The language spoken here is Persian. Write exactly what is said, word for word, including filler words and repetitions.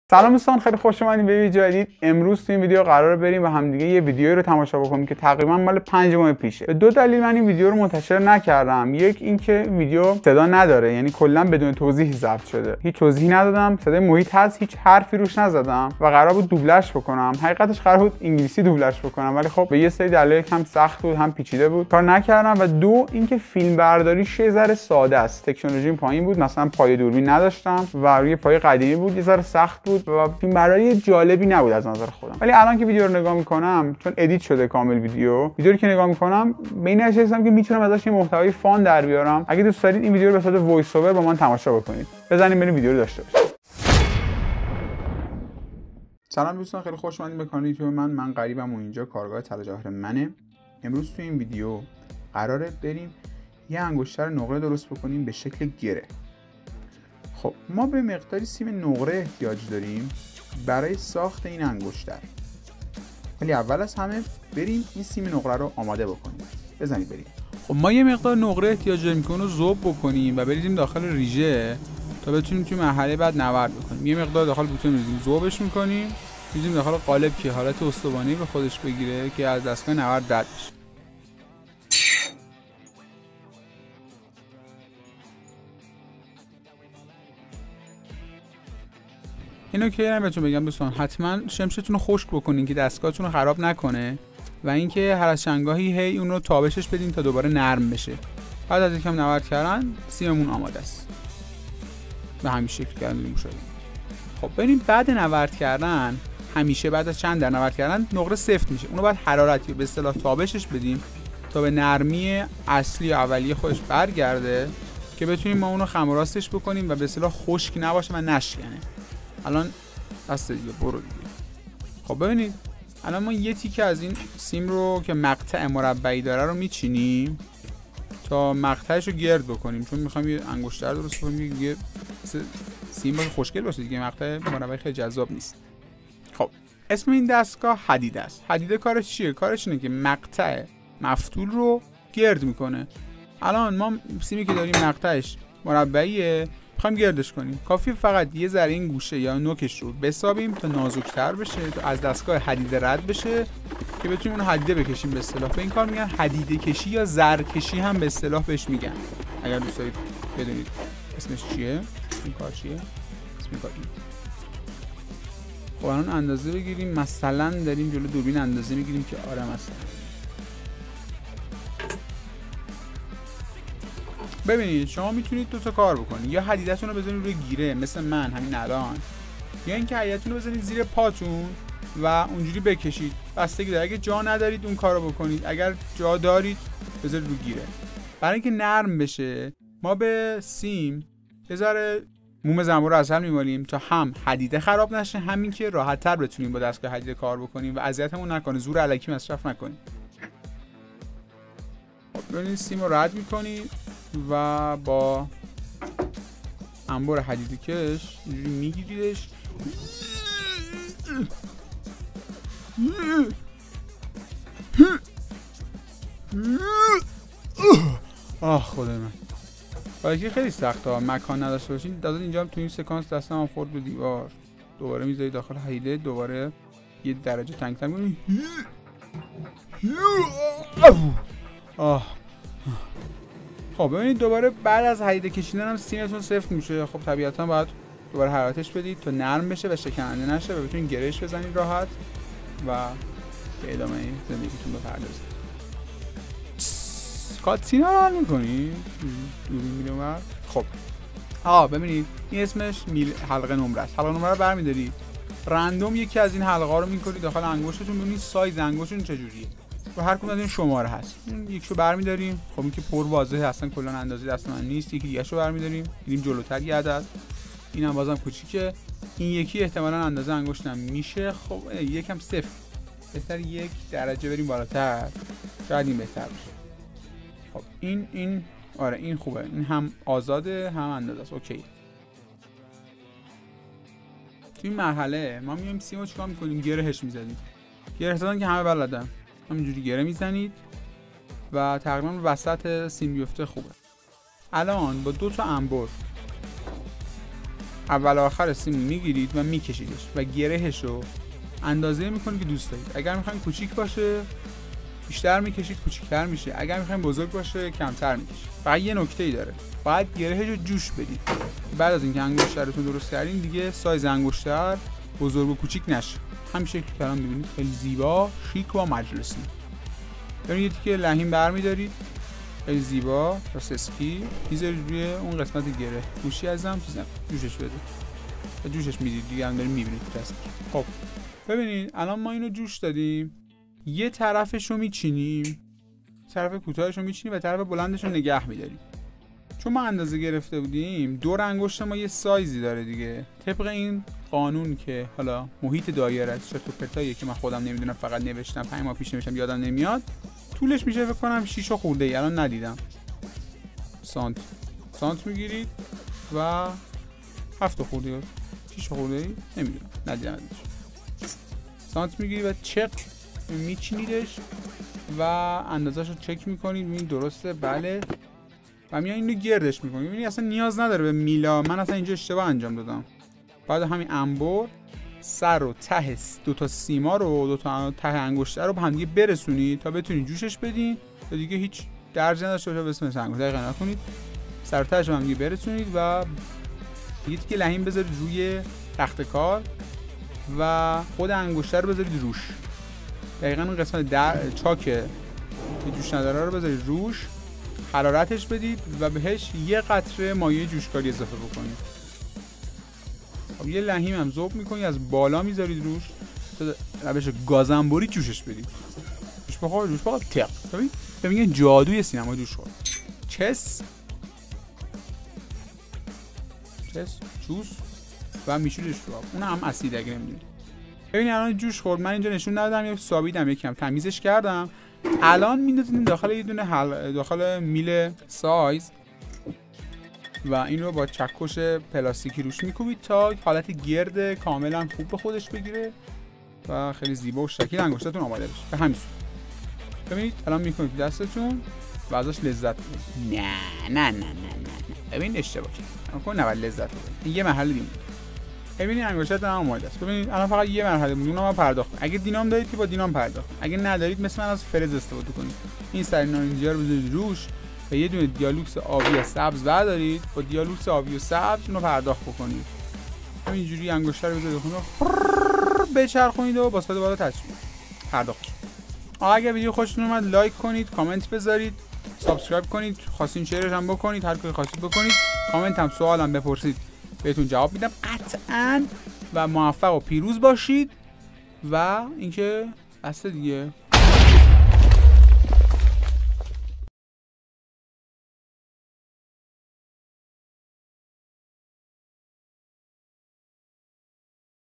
سلام دوستان، خیلی خوش اومدین به ویدیو جدید. امروز تو این ویدیو قراره بریم و همدیگه یه ویدیو رو تماشا بکنیم که تقریبا مال پنج ماه پیشه. به دو دلیل من این ویدیو رو منتشر نکردم. یک اینکه ویدیو صدا نداره، یعنی کلا بدون توضیح ضبط شده. هیچ توضیحی ندادم، صدای محیط هست، هیچ حرفی روش نزدم و قرار بود دوبلش بکنم. حقیقتش قرار بود انگلیسی دوبلش بکنم، ولی خب به یه سری دلایل هم سخت بود، هم پیچیده بود، کار نکردم. و دو اینکه فیلم برداریش یه ذره ساده است. تکنولوژی پایین بود، مثلا پایه دوربین نداشتم و روی پایه قدیمی بود، یه ذره سخت بود و فیلم برداری جالبی نبود از نظر خودم. ولی الان که ویدیو رو نگاه میکنم، چون ادیت شده کامل ویدیو ویدیو رو که نگاه میکنم به این نتیجه رسیدم که میتونم ازش یه محتوای فان در بیارم. اگه دوست دارید این ویدیو رو به صورت وایس اوور با من تماشا بکنید. بزنیم بریم ویدیو رو داشته باشیم. سلام دوستان، خیلی خوش اومدید به کانال یوتیوب من. من غریبم و اینجا کارگاه طلا جواهر منه. امروز تو این ویدیو قراره بریم یه انگشتر نقره درست بکنیم به شکل گره. خب ما به مقداری سیم نقره احتیاج داریم برای ساخت این انگشتر. ولی اول از همه بریم این سیم نقره رو آماده بکنیم. بزنید بریم. خب ما یه مقدار نقره احتیاج داریم که اونو ذوب بکنیم و بریزیم داخل ریژه تا بتونیم توی مرحله بعد نورد بکنیم. یه مقدار داخل بوتون می‌ریزیم، ذوبش می‌کنیم، می‌ریزیم داخل قالب که حالت استوانی به خودش بگیره که از دستگاه نورد رد بشه. اینو که هم بهتون بگم دوستان، حتما شمشتون رو خشک بکنین که دستگاهتون رو خراب نکنه و اینکه هر از چنگاهی هی اون رو تابشش بدین تا دوباره نرم بشه. بعد از یکم نورد کردن سیممون آماده است. به همین شکل کردیم شده. خب ببینید بعد نورد کردن، همیشه بعد از چند در نورد کردن نقره سفت میشه. اونو باید حرارتی به اصطلاح تابشش بدیم تا به نرمی اصلی اولیه خودش برگرده که بتونیم ما اونو خم و راستش بکنیم و به اصطلاح خشک نباشه و نشکنه. الان دست دیگه برو دیگه. خب ببینید الان ما یه تیکه از این سیم رو که مقطع مربعی داره رو میچینیم تا مقطعش رو گرد بکنیم، چون میخوایم یه انگشتر درست کنیم یه سیم باشه خوشگل باشه دیگه. مقطع مربعی خیلی جذاب نیست. خب اسم این دستگاه حدیده است. حدیده کارش چیه؟ کارش اینه که مقطع مفتول رو گرد میکنه. الان ما سیمی که داریم مقطعش مربعیه، میخوایم گردش کنیم. کافی فقط یه ذره این گوشه یا نوکش رو بسابیم تا نازک‌تر بشه، تا از دستگاه حدیده رد بشه که بتونیم اون حدیده بکشیم. به اصطلاح به این کار میگن حدیده کشی یا زر کشی هم به اصطلاح بهش میگن. اگر دوست دارید بدونید اسمش چیه، این کار چیه، اسم این کار اینه. خب الان اندازه بگیریم. مثلا داریم جلو دوربین اندازه میگیریم که آره مثلا ببینید شما میتونید دو تا کار بکنید. یا حدیدتون رو بزنید روی گیره مثل من همین الان، یا اینکه حدیدتون رو بزنید زیر پاتون و اونجوری بکشید. بستگی داره. اگه جا ندارید اون کارو بکنید، اگر جا دارید بذارید رو گیره. برای اینکه نرم بشه ما به سیم یه ذره موم زنبور رو اصل میمالیم تا هم حدیده خراب نشه، همین که راحت‌تر بتونیم با دستگاه حدیده کار بکنیم و اذیتمون نکنه، زور الکی مصرف نکنیم. ببینید سیم رو رد میکنید و با انبار حدیدی کش اینجوری میگیریدش. آه خدای من، باید خیلی سخته ها، مکان نداشته باشین. دادن اینجا هم تو این سکانس دستم هم خورد به دیوار. دوباره میذارید داخل حدیده، دوباره یه درجه تنگ‌تر می‌کنید. آه خب ببینید دوباره بعد از حدیده کشیدن هم سیمتون سفت میشه. خب طبیعتا باید دوباره حرارتش بدید تا نرم بشه و شکننده نشه و بتونید گرهش بزنید راحت و به ادامه زندگیتون بپردازید. کاتسینا رو حل میکنید دوری میره اونور. خب آه ببینید این اسمش میل حلقه نمره است. حلقه نمره رو برمیدارید، رندوم یکی از این حلقه ها رو میکنید داخل انگشتتون. ببینید سایز انگشتتون چجوریه و هر کدوم از این شماره هست. این یکشو برمی‌داریم. خب این که پر واضحه، اصلا کلا اندازه دست من نیست. یکی دیگه‌شو برمی‌داریم، میریم جلوتر یه عدد. اینم بازم کوچیکه. این یکی احتمالاً اندازه انگشتم میشه. خب یکم صفر، بهتر یک درجه بریم بالاتر، شاید این بهتر بشه. خب این این آره این خوبه، این هم آزاده هم اندازه است. اوکی. تو این مرحله ما میایم سیمو چیکار می‌کنیم؟ گرهش می‌زنیم. گره زدن که همه بلدن. همینجوری گره میزنید و تقریبا وسط سیم بیفته خوبه. الان با دو تا انبر اول و آخر سیمون میگیرید و میکشیدش و گرهش رو اندازه میکنید که دوست دارید. اگر میخواین کوچیک باشه بیشتر میکشید، کوچیک‌تر میشه. اگر میخواین بزرگ باشه کمتر میکشید. فقط یه نکته‌ای داره، باید گرهش رو جوش بدید. بعد از اینکه انگشترتون درست کردین دیگه سایز انگشتر بزرگ و کوچیک نشه. همین شکلی که الان می‌بینید خیلی زیبا، شیک و مجلسی. ببینید که لحیم برمی‌دارید خیلی زیبا با سسکی می‌ذارید روی اون قسمت گره. گوشی ازم چیزا جوشش بده. و جوشش میدید دیگه، هم دارید می‌بینید دست. خب ببینید الان ما اینو جوش دادیم. یه طرفش رو میچینیم، طرف کوتاهش رو میچینیم و طرف بلندش رو نگه میداریم. چون ما اندازه گرفته بودیم دور انگشت ما یه سایزی داره دیگه، طبق این قانون که حالا محیط دایره است، چطور پرتاییه که من خودم نمیدونم، فقط نوشتم پنج ماه پیش نوشتم یادم نمیاد. طولش میشه فکر کنم شش خورده ای، الان ندیدم. سانت سانت میگیرید و هفت خورده ای شش خورده ای نمیدونم، ندیدم ازش. سانت میگیرید و چک میچینیدش و اندازه‌اش رو چک میکنید، ببینید درسته بله، و میان اینو گردش میکنید. ببینید اصلا نیاز نداره به میلا، من اصلا اینجا اشتباه انجام دادم. بعد همین انبر سر و ته دو تا سیما رو، دو تا ته انگشتر رو به هم دیگه برسونید تا بتونید جوشش بدین تا دیگه هیچ درجی نداشته باشه به اسم انگشتر. دقیقاً نکنید، سر و تهش رو هم دیگه برسونید و دیگه که لحیم بذارید روی تخت کار و خود انگشتر رو بذارید روش. دقیقاً اون قسمت در چاک که جوش نداره رو بذارید روش، حرارتش بدید و بهش یه قطره مایع جوشکاری اضافه بکنید. خب یه لحیم هم ذوب میکنید، از بالا میذارید روش تا روش گازنبوری جوشش بدید. جوش بخور، جوش بخور، تق. ببین ببین جادوی سینما جوش خورد. چس چس جوس و میشورش رو. اون هم اسید اگه نمیدونید. ببینید الان جوش خورد، من اینجا نشون ندادم، یک ثابتم، یکم تمیزش کردم. الان میندازیم داخل یه دونه حل... داخل میل سایز و این رو با چکش پلاستیکی روش میکوبید تا حالت گرد کاملا خوب به خودش بگیره و خیلی زیبا و شکیل انگشتتون آماده بشه. به همین صورت ببینید الان میکنید دستتون و ازش لذت ببرید. نه نه نه نه نه ببین اشتباه کردم، اون نباید لذت ببرید. یه مرحله دیگه ببینید انگشتتون آماده است. ببینید الان فقط یه مرحله مونده، اونم پرداخت. اگه دینام دارید که با دینام پرداخت، اگه ندارید مثل من از فرز استفاده کنید. این سرینا اینجا رو بذارید روش و یه دونه دیالوکس آبی و سبز بردارید، با دیالوکس آبی و سبز اون رو پرداخت بکنید. همینجوری انگشتر رو بذارید خونه بچرخونید و با صد بالا تچمیه پرداخت. اگه ویدیو خوشتون اومد لایک کنید، کامنت بذارید، سابسکرایب کنید، خواستین شیرش هم بکنید، هر کاری خواستید بکنید. کامنت هم سوالم بپرسید بهتون جواب میدم قطعاً. و موفق و پیروز باشید و اینکه بس دیگه.